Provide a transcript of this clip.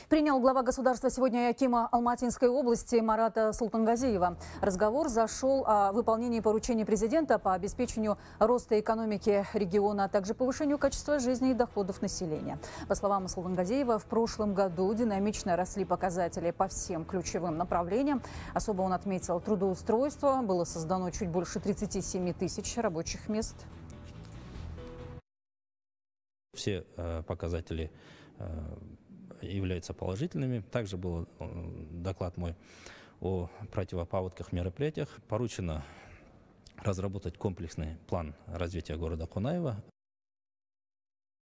Принял глава государства сегодня и акима Алматинской области Марата Султангазиева. Разговор зашел о выполнении поручений президента по обеспечению роста экономики региона, а также повышению качества жизни и доходов населения. По словам Султангазиева, в прошлом году динамично росли показатели по всем ключевым направлениям. Особо он отметил трудоустройство. Было создано чуть больше 37 тысяч рабочих мест. Все показатели являются положительными. Также был доклад мой о противопаводковых мероприятиях. Поручено разработать комплексный план развития города Кунаева.